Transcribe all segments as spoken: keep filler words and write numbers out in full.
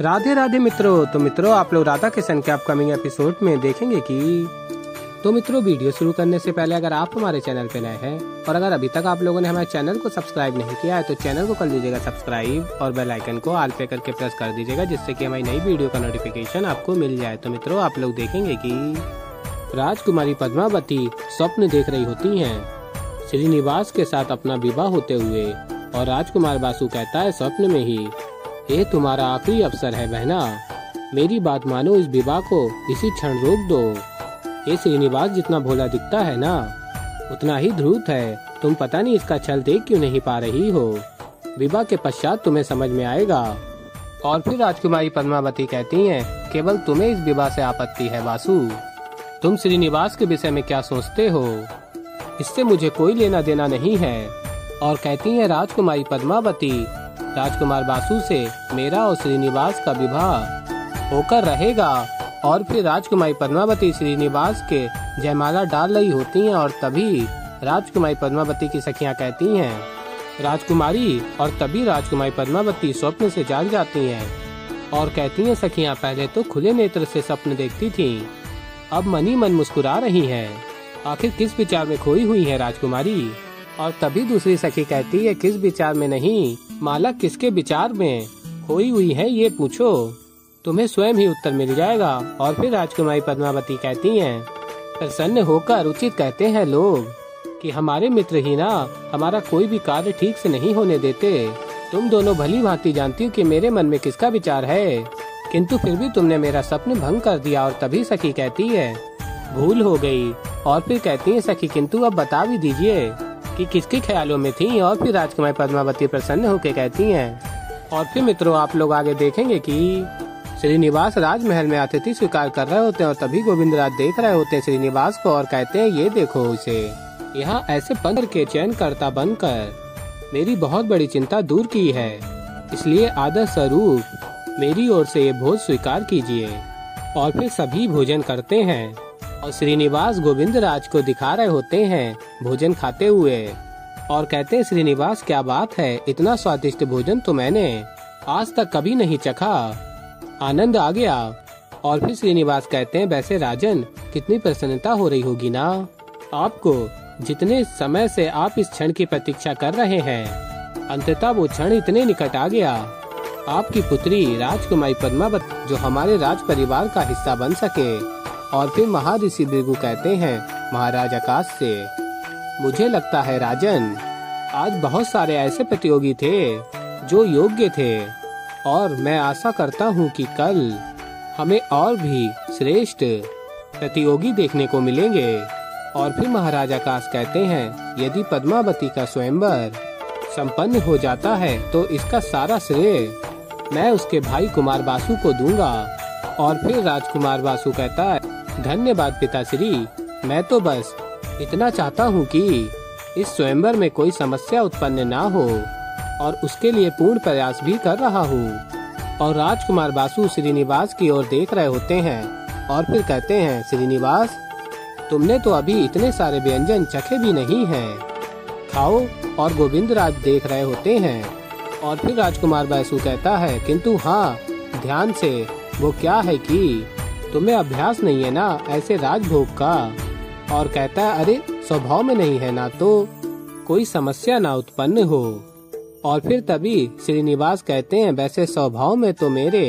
राधे राधे मित्रों। तो मित्रों आप लोग राधा किशन के अपकमिंग एपिसोड में देखेंगे कि तो मित्रों वीडियो शुरू करने से पहले अगर आप हमारे चैनल पे नए हैं और अगर अभी तक आप लोगों ने हमारे चैनल को सब्सक्राइब नहीं किया है तो चैनल को कर लीजिएगा सब्सक्राइब और बेल आइकन को ऑल पे करके प्रेस कर दीजिएगा, जिससे कि हमारी नई वीडियो का नोटिफिकेशन आपको मिल जाए। तो मित्रों आप लोग देखेंगे कि राजकुमारी पद्मावती स्वप्न देख रही होती हैं श्रीनिवास के साथ अपना विवाह होते हुए, और राजकुमार बासु कहता है स्वप्न में ही, ये तुम्हारा आखिरी अवसर है बहना, मेरी बात मानो, इस विवाह को इसी क्षण रोक दो। ये श्रीनिवास जितना भोला दिखता है ना उतना ही धूर्त है, तुम पता नहीं इसका छल देख क्यों नहीं पा रही हो, विवाह के पश्चात तुम्हें समझ में आएगा। और फिर राजकुमारी पद्मावती कहती हैं, केवल तुम्हें इस विवाह से आपत्ति है बासु, तुम श्रीनिवास के विषय में क्या सोचते हो, इससे मुझे कोई लेना देना नहीं है। और कहती है राजकुमारी पद्मावती, राजकुमार बासु से मेरा और श्रीनिवास का विवाह होकर रहेगा। और फिर राजकुमारी पद्मावती श्रीनिवास के जयमाला डाल रही होती हैं, और तभी राजकुमारी पद्मावती की सखियां कहती हैं राजकुमारी, और तभी राजकुमारी पद्मावती स्वप्न से जाग जाती हैं और कहती हैं सखियां पहले तो खुले नेत्र से स्वप्न देखती थीं, अब मन ही मन मुस्कुरा रही हैं, आखिर किस विचार में खोई हुई है राजकुमारी। और तभी दूसरी सखी कहती है किस विचार में नहीं, माला किसके विचार में खोई हुई है ये पूछो, तुम्हें स्वयं ही उत्तर मिल जाएगा। और फिर राजकुमारी पद्मावती कहती हैं, प्रसन्न होकर उचित कहते हैं लोग कि हमारे मित्र ही ना हमारा कोई भी कार्य ठीक से नहीं होने देते, तुम दोनों भली भांति जानती हो कि मेरे मन में किसका विचार है, किंतु फिर भी तुमने मेरा स्वप्न भंग कर दिया। और तभी सखी कहती है भूल हो गई। और फिर कहती है सखी किंतु अब बता भी दीजिए कि किसके ख्यालों में थी। और फिर राजकुमारी पद्मावती प्रसन्न होकर कहती हैं। और फिर मित्रों आप लोग आगे देखेंगे कि श्रीनिवास राजमहल में अतिथि स्वीकार कर रहे होते हैं, और तभी गोविंदराज देख रहे होते हैं श्रीनिवास को और कहते हैं ये देखो उसे यहाँ ऐसे पंद्र के चयनकर्ता बनकर मेरी बहुत बड़ी चिंता दूर की है, इसलिए आदर स्वरूप मेरी ओर से ये भोज स्वीकार कीजिए। और फिर सभी भोजन करते हैं और श्रीनिवास गोविंदराज को दिखा रहे होते हैं भोजन खाते हुए, और कहते हैं श्रीनिवास क्या बात है, इतना स्वादिष्ट भोजन तो मैंने आज तक कभी नहीं चखा, आनंद आ गया। और फिर श्रीनिवास कहते हैं वैसे राजन कितनी प्रसन्नता हो रही होगी ना आपको, जितने समय से आप इस क्षण की प्रतीक्षा कर रहे हैं, अंततः वो क्षण इतने निकट आ गया, आपकी पुत्री राजकुमारी पद्मावती जो हमारे राज परिवार का हिस्सा बन सके। और फिर महर्षि भृगु कहते हैं महाराज आकाश से, मुझे लगता है राजन आज बहुत सारे ऐसे प्रतियोगी थे जो योग्य थे, और मैं आशा करता हूँ कि कल हमें और भी श्रेष्ठ प्रतियोगी देखने को मिलेंगे। और फिर महाराज आकाश कहते हैं यदि पद्मावती का स्वयंवर संपन्न हो जाता है तो इसका सारा श्रेय मैं उसके भाई कुमार बासु को दूंगा। और फिर राजकुमार बासु कहता है धन्यवाद पिताश्री, मैं तो बस इतना चाहता हूँ कि इस स्वयंवर में कोई समस्या उत्पन्न ना हो, और उसके लिए पूर्ण प्रयास भी कर रहा हूँ। और राजकुमार बासु श्रीनिवास की ओर देख रहे होते हैं और फिर कहते हैं श्रीनिवास तुमने तो अभी इतने सारे व्यंजन चखे भी नहीं हैं, खाओ। और गोविंदराज देख रहे होते हैं। और फिर राजकुमार बासु कहता है किंतु हाँ ध्यान से, वो क्या है कि तुम्हें अभ्यास नहीं है ना ऐसे राजभोग का। और कहता है अरे स्वभाव में नहीं है ना तो कोई समस्या ना उत्पन्न हो। और फिर तभी श्रीनिवास कहते हैं वैसे स्वभाव में तो मेरे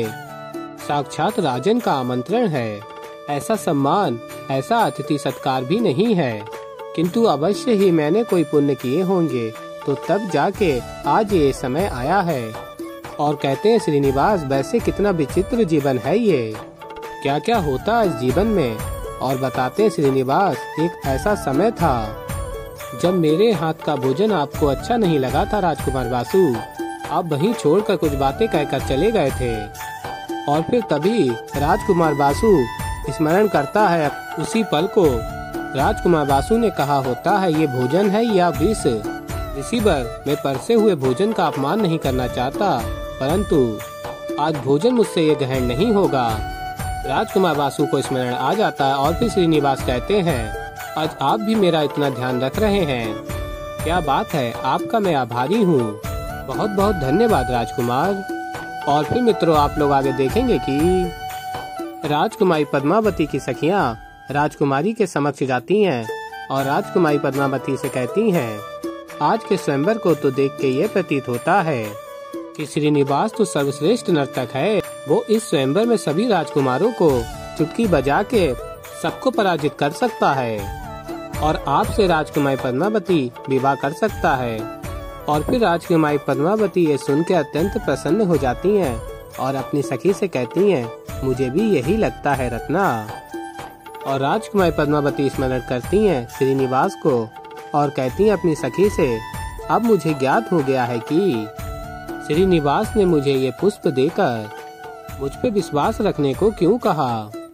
साक्षात राजन का आमंत्रण है, ऐसा सम्मान ऐसा अतिथि सत्कार भी नहीं है, किंतु अवश्य ही मैंने कोई पुण्य किए होंगे तो तब जाके आज ये समय आया है। और कहते हैं श्रीनिवास वैसे कितना विचित्र जीवन है ये, क्या क्या होता है इस जीवन में। और बताते हैं श्रीनिवास एक ऐसा समय था जब मेरे हाथ का भोजन आपको अच्छा नहीं लगा था राजकुमार बासु, आप वहीं छोड़कर कुछ बातें कहकर चले गए थे। और फिर तभी राजकुमार बासु स्मरण करता है उसी पल को, राजकुमार बासु ने कहा होता है ये भोजन है या विष। ऋषिवर मैं परसे हुए भोजन का अपमान नहीं करना चाहता, परंतु आज भोजन मुझसे ये ग्रहण नहीं होगा। राजकुमार बासु को स्मरण आ जाता है। और फिर श्रीनिवास कहते हैं आज आप भी मेरा इतना ध्यान रख रहे हैं, क्या बात है, आपका मैं आभारी हूँ, बहुत बहुत धन्यवाद राजकुमार। और फिर मित्रों आप लोग आगे देखेंगे कि राजकुमारी पद्मावती की सखियां राजकुमारी के समक्ष जाती हैं और राजकुमारी पद्मावती से कहती हैं, आज के स्वयंवर को तो देख के ये प्रतीत होता है कि श्रीनिवास तो सर्वश्रेष्ठ नर्तक है। वो इस स्वयंवर में सभी राजकुमारों को चुटकी बजा के सबको पराजित कर सकता है और आपसे राजकुमारी पद्मावती विवाह कर सकता है। और फिर राजकुमारी पद्मावती ये सुन के अत्यंत प्रसन्न हो जाती हैं और अपनी सखी से कहती हैं, मुझे भी यही लगता है रत्ना। और राजकुमारी पद्मावती स्मरण करती हैं श्रीनिवास को और कहती हैं अपनी सखी से, अब मुझे ज्ञात हो गया है कि श्रीनिवास ने मुझे ये पुष्प देकर मुझ पे विश्वास रखने को क्यों कहा।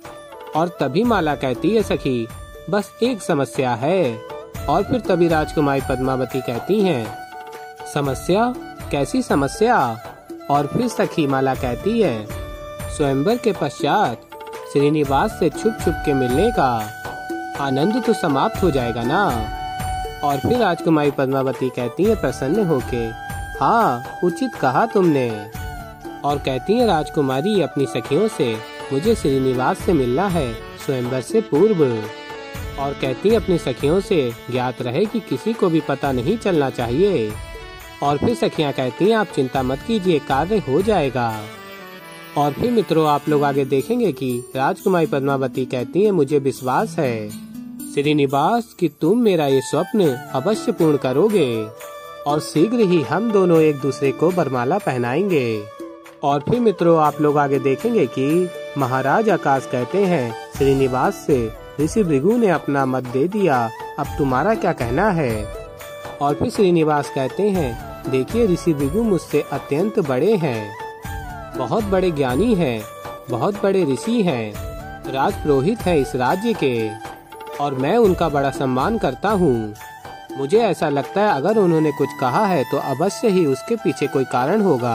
और तभी माला कहती है, सखी बस एक समस्या है। और फिर तभी राजकुमारी पद्मावती कहती हैं, समस्या? कैसी समस्या? और फिर सखी माला कहती है, स्वयंवर के पश्चात श्रीनिवास से छुप छुप के मिलने का आनंद तो समाप्त हो जाएगा ना। और फिर राजकुमारी पद्मावती कहती है प्रसन्न होके, हाँ उचित कहा तुमने। और कहती है राजकुमारी अपनी सखियों से, मुझे श्रीनिवास से मिलना है स्वयंवर से पूर्व। और कहती है अपनी सखियों से, ज्ञात रहे कि किसी को भी पता नहीं चलना चाहिए। और फिर सखियां कहती हैं, आप चिंता मत कीजिए, कार्य हो जाएगा। और फिर मित्रों आप लोग आगे देखेंगे कि राजकुमारी पद्मावती कहती हैं, मुझे विश्वास है श्रीनिवास कि तुम मेरा ये स्वप्न अवश्य पूर्ण करोगे और शीघ्र ही हम दोनों एक दूसरे को वरमाला पहनाएंगे। और फिर मित्रों आप लोग आगे देखेंगे कि महाराज आकाश कहते हैं श्रीनिवास से, ऋषि भृगु ने अपना मत दे दिया, अब तुम्हारा क्या कहना है। और फिर श्रीनिवास कहते हैं, देखिए ऋषि भृगु मुझसे अत्यंत बड़े हैं, बहुत बड़े ज्ञानी हैं, बहुत बड़े ऋषि हैं, राजपुरोहित हैं इस राज्य के और मैं उनका बड़ा सम्मान करता हूँ। मुझे ऐसा लगता है अगर उन्होंने कुछ कहा है तो अवश्य ही उसके पीछे कोई कारण होगा।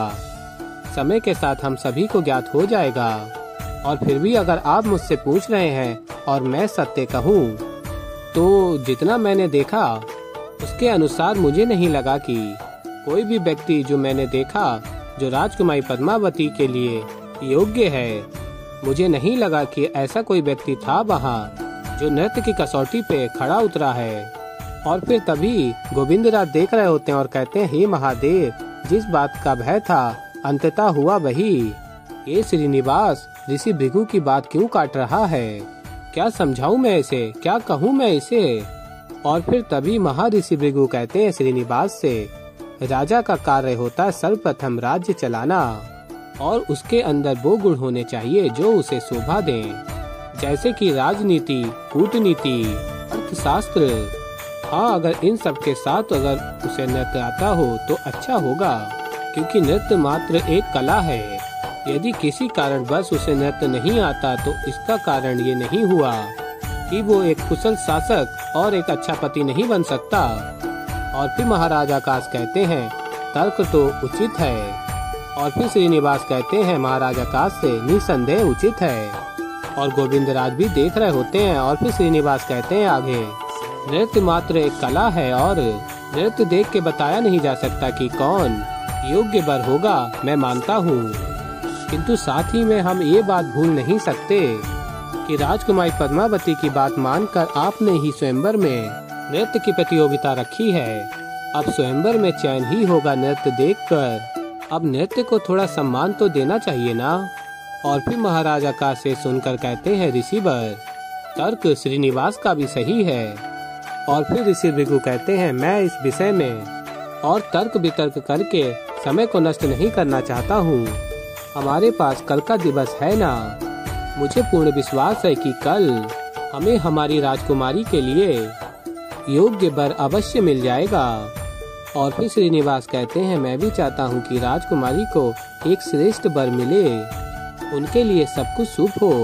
समय के साथ हम सभी को ज्ञात हो जाएगा। और फिर भी अगर आप मुझसे पूछ रहे हैं और मैं सत्य कहूँ तो जितना मैंने देखा उसके अनुसार मुझे नहीं लगा कि कोई भी व्यक्ति जो मैंने देखा जो राजकुमारी पद्मावती के लिए योग्य है, मुझे नहीं लगा कि ऐसा कोई व्यक्ति था वहाँ जो नृत्य की कसौटी पे खड़ा उतरा है। और फिर तभी गोविंदराज देख रहे होते हैं और कहते हैं, हे महादेव, जिस बात का भय था अंततः हुआ वही। ये श्रीनिवास ऋषि भृगु की बात क्यों काट रहा है? क्या समझाऊं मैं इसे, क्या कहूं मैं इसे? और फिर तभी महर्षि भृगु कहते हैं श्रीनिवास से, राजा का कार्य होता है सर्वप्रथम राज्य चलाना और उसके अंदर वो गुण होने चाहिए जो उसे शोभा दें, जैसे कि राजनीति, कूटनीति, अर्थशास्त्र। हाँ, अगर इन सब के साथ अगर उसे नृत्य आता हो तो अच्छा होगा, क्योंकि नृत्य मात्र एक कला है। यदि किसी कारणवश उसे नृत्य नहीं आता तो इसका कारण ये नहीं हुआ कि वो एक कुशल शासक और एक अच्छा पति नहीं बन सकता। और फिर महाराज आकाश कहते हैं, तर्क तो उचित है। और फिर श्रीनिवास कहते हैं महाराज आकाश से, निसंदेह उचित है। और गोविंदराज भी देख रहे होते हैं। और फिर श्रीनिवास कहते हैं आगे, नृत्य मात्र एक कला है और नृत्य देख के बताया नहीं जा सकता कि कौन योग्य वर होगा, मैं मानता हूँ। किंतु साथ ही में हम ये बात भूल नहीं सकते कि राजकुमारी पद्मावती की बात मानकर आपने ही स्वयंवर में नृत्य की प्रतियोगिता रखी है। अब स्वयंवर में चयन ही होगा नृत्य देखकर। अब नृत्य को थोड़ा सम्मान तो देना चाहिए ना। और फिर महाराज आकाश से सुनकर कहते हैं, ऋषिवर, तर्क श्रीनिवास का भी सही है। और फिर ऋषि भृगु कहते हैं, मैं इस विषय में और तर्क वितर्क करके समय को नष्ट नहीं करना चाहता हूँ। हमारे पास कल का दिवस है ना। मुझे पूर्ण विश्वास है कि कल हमें हमारी राजकुमारी के लिए योग्य वर अवश्य मिल जाएगा। और फिर श्रीनिवास कहते हैं, मैं भी चाहता हूँ कि राजकुमारी को एक श्रेष्ठ वर मिले, उनके लिए सब कुछ शुभ हो।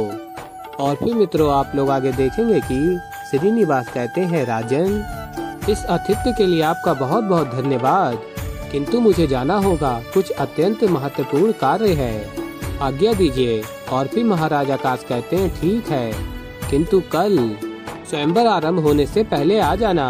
और फिर मित्रों आप लोग आगे देखेंगे कि श्रीनिवास कहते हैं, राजन, इस आतिथ्य के लिए आपका बहुत बहुत धन्यवाद, किंतु मुझे जाना होगा, कुछ अत्यंत महत्वपूर्ण कार्य है, आज्ञा दीजिए। और फिर महाराज आकाश कहते हैं, ठीक है, किंतु कल स्वयंवर आरंभ होने से पहले आ जाना।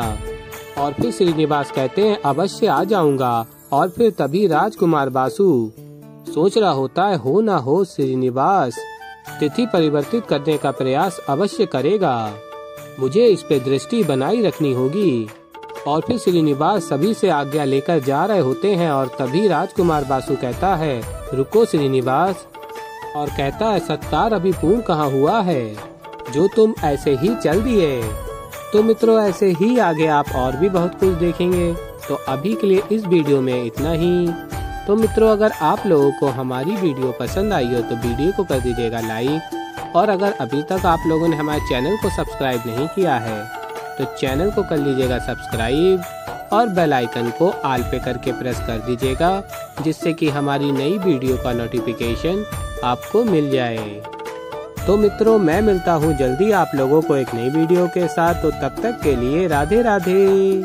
और फिर श्रीनिवास कहते हैं, अवश्य आ जाऊंगा। और फिर तभी राजकुमार बासु सोच रहा होता है हो ना हो श्रीनिवास तिथि परिवर्तित करने का प्रयास अवश्य करेगा। मुझे इस पे दृष्टि बनाई रखनी होगी। और फिर श्रीनिवास सभी से आज्ञा लेकर जा रहे होते हैं और तभी राजकुमार बासु कहता है रुको श्रीनिवास, और कहता है सत्कार अभी पूर्ण कहाँ हुआ है जो तुम ऐसे ही चल दिए। तो मित्रों ऐसे ही आगे आप और भी बहुत कुछ देखेंगे। तो अभी के लिए इस वीडियो में इतना ही। तो मित्रों अगर आप लोगों को हमारी वीडियो पसंद आई हो तो वीडियो को कर दीजिएगा लाइक, और अगर अभी तक आप लोगों ने हमारे चैनल को सब्सक्राइब नहीं किया है तो चैनल को कर लीजिएगा सब्सक्राइब और बेल आइकन को ऑल पे करके प्रेस कर दीजिएगा, जिससे कि हमारी नई वीडियो का नोटिफिकेशन आपको मिल जाए। तो मित्रों मैं मिलता हूँ जल्दी आप लोगों को एक नई वीडियो के साथ। तो तब तक के लिए राधे राधे।